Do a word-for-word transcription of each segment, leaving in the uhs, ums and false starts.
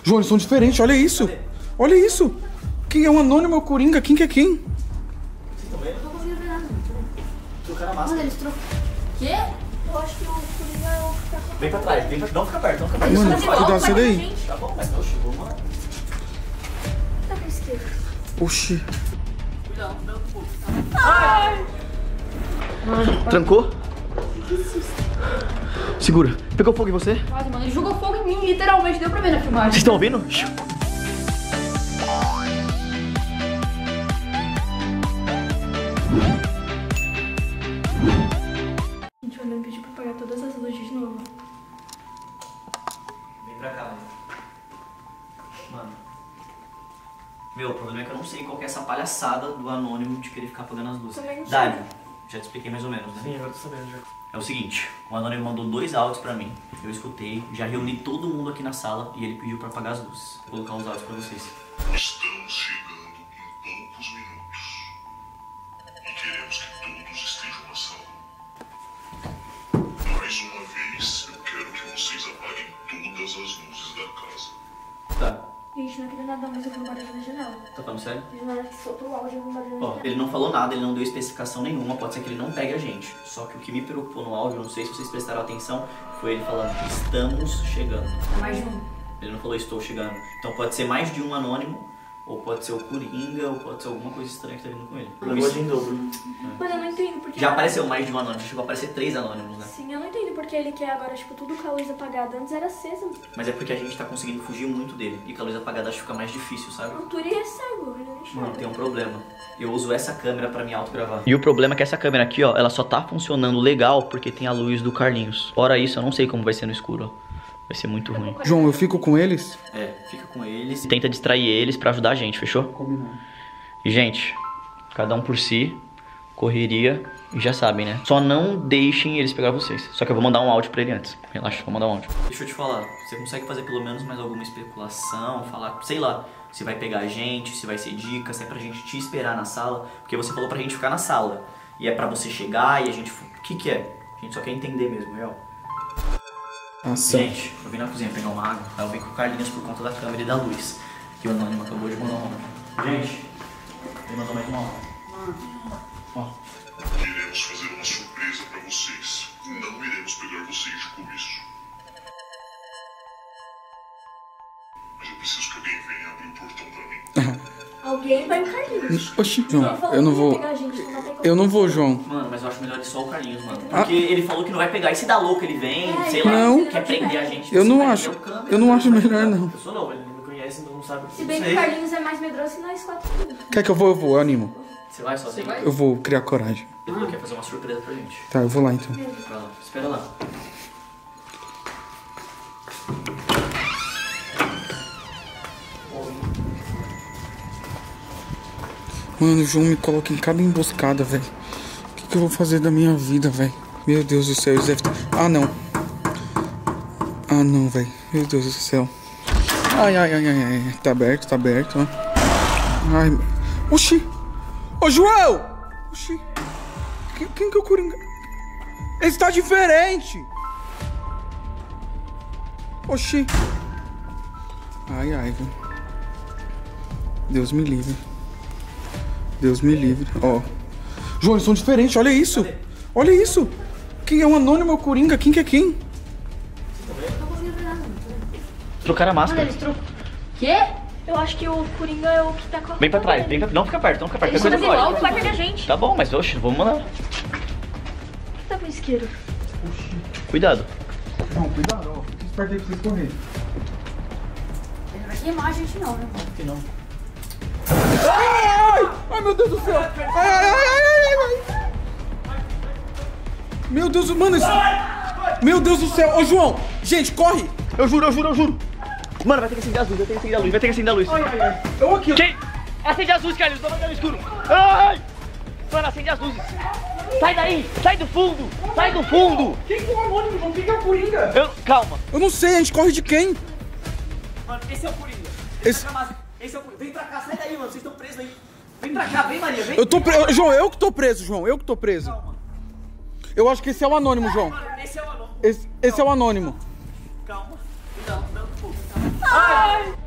João, eles são diferentes, olha isso. Olha isso. Quem é o anônimo, é o Coringa? Quem que é quem? Vocês estão vendo? Eu não tô conseguindo ver nada. Trocaram a máscara. Mano, eles trocam. Quê? Eu acho que o Coringa é o que tá com... Vem pra trás, vem pra... Não fica perto, não fica perto. Mano, Não vai. cuidado, sai daí. Tá bom, mas não chegou, mano. Tá pra esquerda. Oxi. Cuidado, não, pô. Ai! Trancou? Segura. Pegou fogo em você? Quase, mano. Ele jogou fogo em mim, literalmente. Deu pra ver na filmagem. Vocês estão ouvindo? Gente, o André me pediu pra apagar todas as luzes de novo. Vem pra cá, mano. Mano. Meu, o problema é que eu não sei qual que é essa palhaçada do anônimo de querer ficar apagando as luzes. Também não sei. Dário, já te expliquei mais ou menos, né? Sim, eu tô sabendo já. É o seguinte, o anônimo mandou dois áudios pra mim. Eu escutei, já reuni todo mundo aqui na sala e ele pediu pra apagar as luzes. Vou colocar os áudios pra vocês. Estamos chegando em poucos minutos e queremos que todos estejam na sala. Mais uma vez, eu quero que vocês apaguem todas as luzes da casa. Tá, Gente, não queria nada, mas eu vi um barulho na janela. tá falando sério? Na hora que soltou o áudio, eu vi um barulho na Ó, janela. ele não falou nada, ele não deu especificação nenhuma, pode ser que ele não pegue a gente. Só que o que me preocupou no áudio, não sei se vocês prestaram atenção, foi ele falando, estamos chegando. É mais de um. Ele não falou estou chegando. Então pode ser mais de um anônimo, ou pode ser o Coringa, ou pode ser alguma coisa estranha que tá vindo com ele. Hoje em dobro. Mas eu não entendo porque... Já apareceu mais de um anônimo, já chegou a aparecer três anônimos, né? Sim, eu não entendo porque ele quer agora, tipo, tudo com a luz apagada. Antes era acesa. Mas é porque a gente tá conseguindo fugir muito dele. E com a luz apagada acho que fica mais difícil, sabe? O Turi é cego, ele não enxerga. Mano, tem um problema. Eu uso essa câmera pra me autogravar. E o problema é que essa câmera aqui, ó, ela só tá funcionando legal porque tem a luz do Carlinhos. Fora isso, eu não sei como vai ser no escuro, ó. Vai ser muito ruim. João, eu fico com eles? É, fica com eles. Tenta distrair eles pra ajudar a gente, fechou? Combinado. E, gente, cada um por si, correria, e já sabem, né? Só não deixem eles pegar vocês. Só que eu vou mandar um áudio pra ele antes. Relaxa, vou mandar um áudio. Deixa eu te falar, você consegue fazer pelo menos mais alguma especulação, falar, sei lá, se vai pegar a gente, se vai ser dica, se é pra gente te esperar na sala, porque você falou pra gente ficar na sala, e é pra você chegar e a gente... O que que é? A gente só quer entender mesmo, real. Ação. Gente, eu vim na cozinha pegar uma água, aí eu vim com o Carlinhos por conta da câmera e da luz, que o anônimo acabou de mandar uma água. Gente, ele mandou mais uma água. Ó. Queremos fazer uma surpresa pra vocês. Não iremos pegar vocês de começo. Mas eu preciso que alguém venha abrir o portão pra mim. Alguém vai em Carlinhos. Oxi, João, Ele falou eu não que ia vou... pegar a gente, não vai ter como. Eu não vou, João. Mano, mas eu acho melhor ir só o Carlinhos, mano. Porque ele falou que não vai pegar. E se dá louco, ele vem, É, sei ele lá, Não. quer prender a gente. Eu Você não vai acho. ver o câmera, Eu não acho vai melhor, pegar. não. Eu sou novo, ele não me conhece, não sabe. Se bem que Sei. o Carlinhos é mais medroso que nós quatro. Quer que eu vou? Eu vou, eu animo. Você vai sozinho? Eu vou criar coragem. Ele falou que ia fazer uma surpresa pra gente. Tá, eu vou lá então. Vai lá, espera lá. Mano, o João me coloca em cada emboscada, velho. O que, que eu vou fazer da minha vida, velho? Meu Deus do céu, eles devem... Ah, não. Ah, não, velho. Meu Deus do céu. Ai, ai, ai, ai, ai. Tá aberto, tá aberto, ó. Ai, oxi. Ô, João! Oxi. Quem, quem que é o Coringa? Ele está diferente. Oxi. Ai, ai, velho. Deus me livre. Deus me livre, ó. João, eles são diferentes, olha isso. Olha isso. Quem é um anônimo, é o Coringa? Quem que é quem? Eu não conseguindo ver nada. Trocaram a Mano, máscara. eles trocam. Quê? Eu acho que o Coringa é o que tá com a... Vem pra trás, vem pra... não fica perto, não fica perto. Eles Qualquer vão coisa fazer igual, pode. vai pegar a gente. Tá bom, mas oxe, vamos mandar. Tá pra esquerda. Cuidado. João, cuidado, ó. Fica esperto aí pra vocês correrem. Ele não vai queimar a gente não, né? Acho que não. Ai, ai, ai, meu Deus do céu. Ai, ai, ai, ai, ai, ai. Meu Deus, mano, isso... Meu Deus do céu. Ô, João, gente, corre. Eu juro, eu juro, eu juro. Mano, vai ter que acender as luzes, vai ter que acender a luz, vai ter que acender a luz. Ai, ai, ai. Eu aqui. Quem? Acende as luzes, Carlinhos, tô mandando no escuro. Ai! Mano, acende as luzes. Sai daí, sai do fundo, sai do fundo. Quem que é o anônimo, João? Quem que é o Coringa? Eu... Calma. Eu não sei, a gente corre de quem? Mano, esse é o Coringa. Esse... Esse é o Coringa. Vem pra cá, sai daí, mano. Vocês estão presos aí. Vem pra cá, vem, Maria, vem. Eu tô preso. João, eu que tô preso, João. Eu que tô preso. Calma. Eu acho que esse é o anônimo, João. Mano, esse é o anônimo. Esse, esse é o anônimo. Calma. Não, não, pô. Calma. Ai!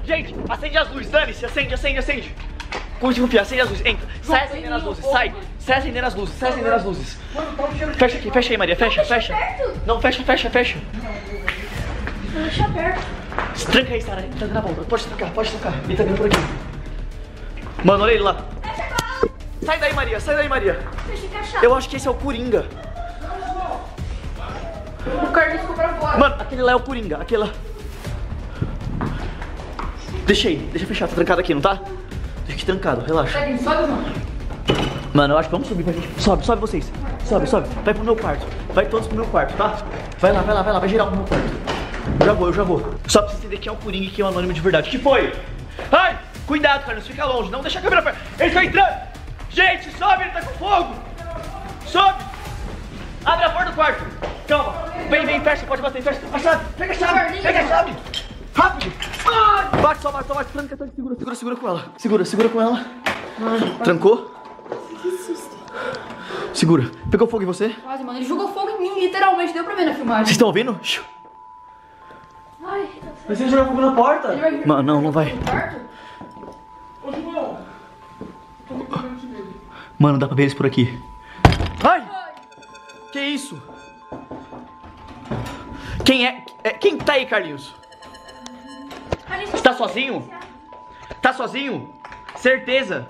Gente, acende as luzes, dane-se, acende, acende, acende. Como te confiar, acende as luzes, entra. Sai acendendo as luzes, sai. Sai acendendo as luzes, sai acendendo as luzes. Fecha aqui, fecha aí, Maria, fecha, fecha. Não, fecha, fecha, fecha. Deixa aberto. Tranca aí, Sara, tranca na volta. Pode trancar, pode trancar. Ele tá vindo por aqui. Mano, olha ele lá. Sai daí, Maria, sai daí, Maria. Eu acho que esse é o Coringa. O Carlinhos ficou pra fora. Mano, aquele lá é o Coringa, aquele lá. Deixa aí, deixa fechado, tá trancado aqui, não tá? Deixa aqui trancado, relaxa. Carlinhos, sobe, mano. Mano, eu acho que vamos subir pra gente. Sobe, sobe vocês. Sobe, sobe. Vai pro meu quarto. Vai todos pro meu quarto, tá? Vai lá, vai lá, vai lá, vai geral pro meu quarto. Eu já vou, eu já vou. Só pra você entender quem é o Coringa e quem é o anônimo de verdade. O que foi? Ai, cuidado, Carlos, fica longe. Não deixa a câmera perto. Ele tá entrando. Gente, sobe, ele tá com fogo. Sobe. Abre a porta do quarto. Calma. Vem, vem, fecha, pode bater, fecha. A chave, pega a chave, pega a chave. Rápido. Ai. Bate, só bate, só bate. Tranca, tranca, segura, segura, segura com ela. Segura, segura com ela. Trancou? Que susto. Segura. Pegou fogo em você? Quase, mano. Ele jogou fogo em mim, literalmente. Deu pra ver na filmagem. Vocês estão ouvindo? Ai, tá Mas você jogou fogo na porta? Ele vai vir Mano, não, não vai. no quarto? Mano, dá pra ver eles por aqui. Ai! Que isso? Quem é? é quem tá aí, Carlinhos? Carlinhos, Você tá sozinho? Tá sozinho? Certeza?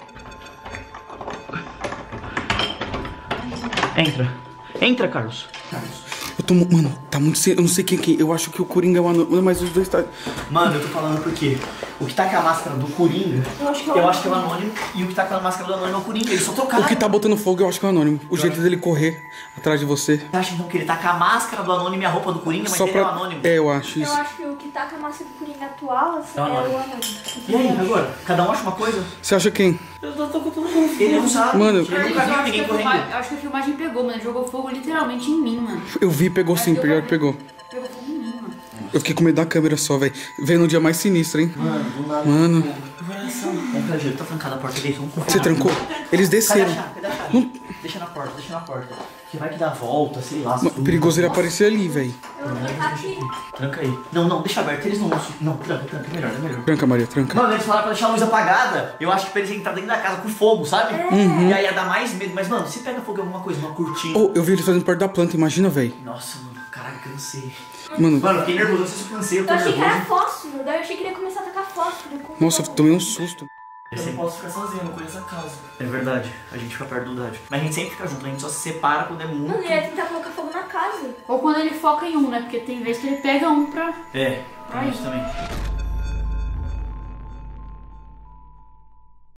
Entra. Entra, Carlos. Eu tô... Mano, tá muito... Eu não sei quem que... Eu acho que o Coringa é o anônimo, mas os dois tá... Mano, eu tô falando porque o que tá com a máscara do Coringa, eu acho que é o, acho que é o anônimo, e o que tá com a máscara do anônimo é o Coringa, eles só trocaram. O que tá botando fogo eu acho que é o anônimo. O jeito dele correr atrás de você. Você acha então que ele tá com a máscara do anônimo e a roupa do Coringa, mas Só ele pra... é o anônimo? É, eu acho Eu isso. acho que o que tá com a máscara do Coringa atual assim, É o é o anônimo. anônimo. E aí, agora? Cada um acha uma coisa? Você acha quem? Eu tô, tô, tô, tô confuso. Ele não sabe. Mano, ele nunca Eu viu acho, que ninguém a correndo. filmagem, eu acho que a filmagem pegou, mano. Ele jogou fogo literalmente em mim, mano. Eu vi, pegou sim, Acho que eu pior vou que pegou. Pegou fogo em mim, mano. Eu fiquei com medo da câmera só, velho. Veio no dia mais sinistro, hein? Mano, do nada. Mano. Vamos pra jeito, tá trancada a porta dele, vamos confiar. Você trancou? Eles Cadê a desceram. chave? Cadê a chave? Deixa na porta, deixa na porta. Que vai que dá a volta, sei lá. Mano, perigoso ele aparecer ali, velho. Eu vou ficar aqui. Tranca aí. Não, não, deixa aberto, eles não vão. Não, tranca, tranca, é melhor, é melhor. Tranca, Maria, tranca. Mano, eles falaram pra deixar a luz apagada. Eu acho que pra eles entrar dentro da casa com fogo, sabe? E aí ia dar mais medo. Mas, mano, se pega fogo em alguma coisa, uma cortina. Oh, eu vi eles fazendo perto da planta, imagina, velho. Nossa, mano, caralho, cansei. Mano, Mano, eu fiquei nervoso, não sei se eu cansei, eu tô Eu achei que era nervoso. fósforo, daí eu achei que ele ia começar a tacar fósforo. com nossa, eu fogo. tomei um susto. Eu não posso ficar sozinho, eu não conheço a casa. É verdade, a gente fica perto do Dade. Mas a gente sempre fica junto, a gente só se separa quando é muito... Mano, ele ia tentar colocar fogo na casa. Ou quando ele foca em um, né? Porque tem vezes que ele pega um pra... É, Ai. tem isso também.